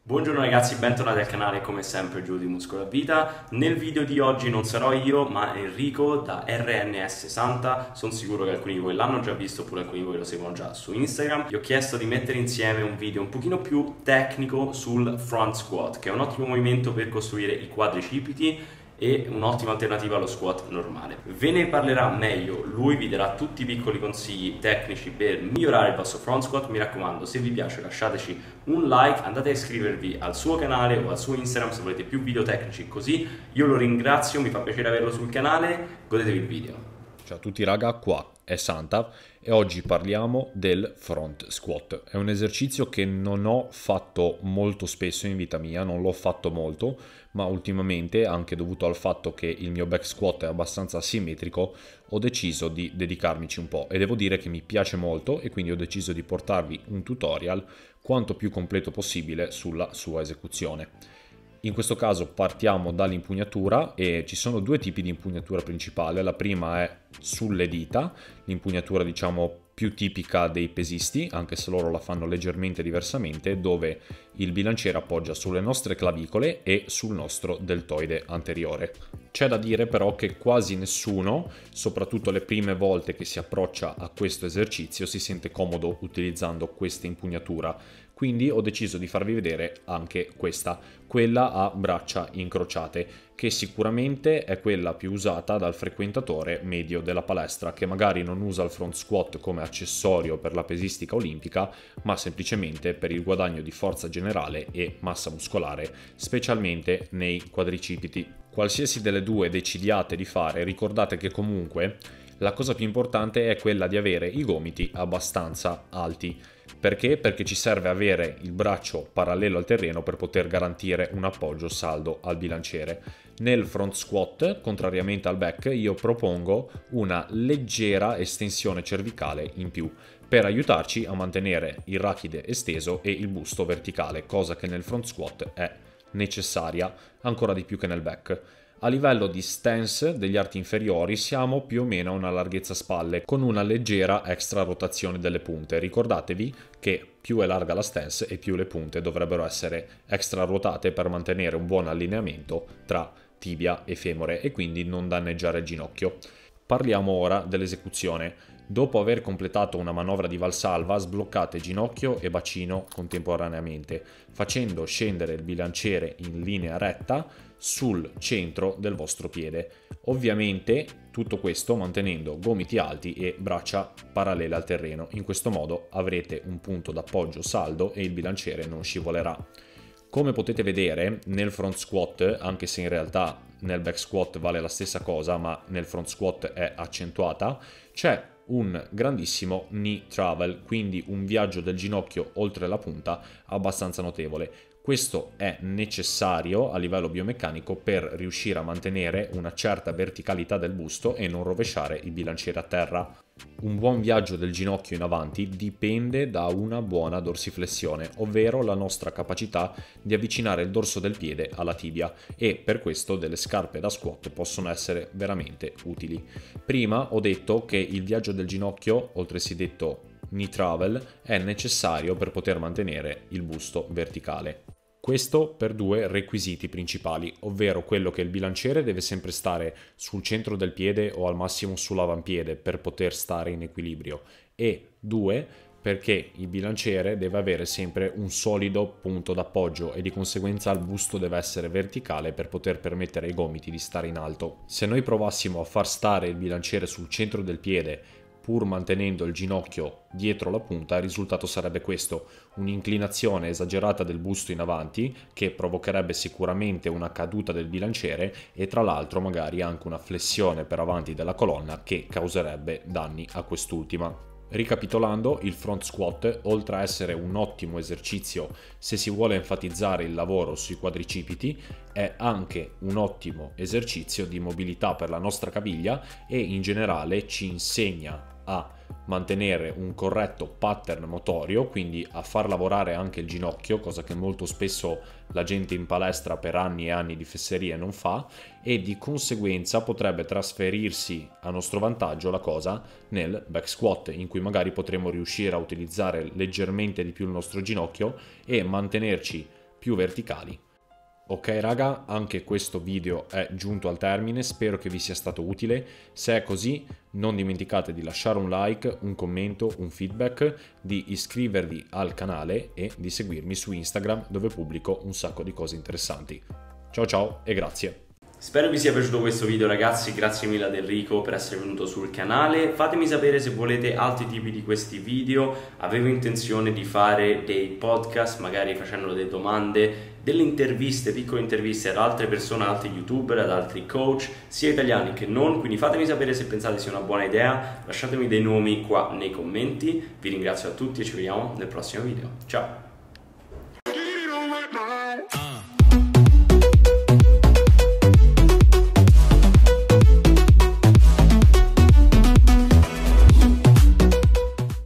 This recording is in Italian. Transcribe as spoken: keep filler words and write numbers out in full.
Buongiorno ragazzi, bentornati al canale, come sempre Giulio di Muscolo a Vita. Nel video di oggi non sarò io, ma Enrico da R N S sessanta. Sono sicuro che alcuni di voi l'hanno già visto, oppure alcuni di voi lo seguono già su Instagram. Vi ho chiesto di mettere insieme un video un pochino più tecnico sul front squat, che è un ottimo movimento per costruire i quadricipiti e un'ottima alternativa allo squat normale. Ve ne parlerà meglio lui, vi darà tutti i piccoli consigli tecnici per migliorare il vostro front squat. Mi raccomando, se vi piace lasciateci un like, andate a iscrivervi al suo canale o al suo Instagram se volete più video tecnici così. Io lo ringrazio, mi fa piacere averlo sul canale, godetevi il video. Ciao a tutti raga, qua è Santa e oggi parliamo del front squat. È un esercizio che non ho fatto molto spesso in vita mia, non l'ho fatto molto, ma ultimamente, anche dovuto al fatto che il mio back squat è abbastanza asimmetrico, ho deciso di dedicarmici un po' e devo dire che mi piace molto e quindi ho deciso di portarvi un tutorial quanto più completo possibile sulla sua esecuzione. In questo caso partiamo dall'impugnatura e ci sono due tipi di impugnatura principale. La prima è sulle dita, l'impugnatura diciamo più tipica dei pesisti, anche se loro la fanno leggermente diversamente, dove il bilanciere appoggia sulle nostre clavicole e sul nostro deltoide anteriore. C'è da dire però che quasi nessuno, soprattutto le prime volte che si approccia a questo esercizio, si sente comodo utilizzando questa impugnatura. Quindi ho deciso di farvi vedere anche questa, quella a braccia incrociate, che sicuramente è quella più usata dal frequentatore medio della palestra, che magari non usa il front squat come accessorio per la pesistica olimpica, ma semplicemente per il guadagno di forza generale e massa muscolare, specialmente nei quadricipiti. Qualsiasi delle due decidiate di fare, ricordate che comunque la cosa più importante è quella di avere i gomiti abbastanza alti. Perché? Perché ci serve avere il braccio parallelo al terreno per poter garantire un appoggio saldo al bilanciere. Nel front squat, contrariamente al back, io propongo una leggera estensione cervicale in più per aiutarci a mantenere il rachide esteso e il busto verticale, cosa che nel front squat è necessaria ancora di più che nel back. A livello di stance degli arti inferiori siamo più o meno a una larghezza spalle con una leggera extra rotazione delle punte. Ricordatevi che più è larga la stance e più le punte dovrebbero essere extra ruotate per mantenere un buon allineamento tra tibia e femore e quindi non danneggiare il ginocchio. Parliamo ora dell'esecuzione. Dopo aver completato una manovra di valsalva, sbloccate ginocchio e bacino contemporaneamente, facendo scendere il bilanciere in linea retta sul centro del vostro piede. Ovviamente tutto questo mantenendo gomiti alti e braccia parallele al terreno. In questo modo avrete un punto d'appoggio saldo e il bilanciere non scivolerà. Come potete vedere nel front squat, anche se in realtà nel back squat vale la stessa cosa, ma nel front squat è accentuata, c'è un grandissimo knee travel, quindi un viaggio del ginocchio oltre la punta abbastanza notevole. Questo è necessario a livello biomeccanico per riuscire a mantenere una certa verticalità del busto e non rovesciare il bilanciere a terra. Un buon viaggio del ginocchio in avanti dipende da una buona dorsiflessione, ovvero la nostra capacità di avvicinare il dorso del piede alla tibia, e per questo delle scarpe da squat possono essere veramente utili. Prima ho detto che il viaggio del ginocchio, oltresì detto knee travel, è necessario per poter mantenere il busto verticale. Questo per due requisiti principali, ovvero quello che il bilanciere deve sempre stare sul centro del piede o al massimo sull'avampiede per poter stare in equilibrio, e due, perché il bilanciere deve avere sempre un solido punto d'appoggio e di conseguenza il busto deve essere verticale per poter permettere ai gomiti di stare in alto. Se noi provassimo a far stare il bilanciere sul centro del piede pur mantenendo il ginocchio dietro la punta, il risultato sarebbe questo: un'inclinazione esagerata del busto in avanti che provocherebbe sicuramente una caduta del bilanciere e tra l'altro magari anche una flessione per avanti della colonna che causerebbe danni a quest'ultima. Ricapitolando, il front squat, oltre a essere un ottimo esercizio se si vuole enfatizzare il lavoro sui quadricipiti, è anche un ottimo esercizio di mobilità per la nostra caviglia e in generale ci insegna a mantenere un corretto pattern motorio, quindi a far lavorare anche il ginocchio, cosa che molto spesso la gente in palestra per anni e anni di fesserie non fa, e di conseguenza potrebbe trasferirsi a nostro vantaggio la cosa nel back squat, in cui magari potremo riuscire a utilizzare leggermente di più il nostro ginocchio e mantenerci più verticali. Ok raga, anche questo video è giunto al termine, spero che vi sia stato utile. Se è così, non dimenticate di lasciare un like, un commento, un feedback, di iscrivervi al canale e di seguirmi su Instagram, dove pubblico un sacco di cose interessanti. Ciao ciao e grazie! Spero vi sia piaciuto questo video ragazzi, grazie mille ad Enrico per essere venuto sul canale. Fatemi sapere se volete altri tipi di questi video. Avevo intenzione di fare dei podcast, magari facendo delle domande, delle interviste, piccole interviste ad altre persone, ad altri youtuber, ad altri coach, sia italiani che non, quindi fatemi sapere se pensate sia una buona idea, lasciatemi dei nomi qua nei commenti. Vi ringrazio a tutti e ci vediamo nel prossimo video. Ciao!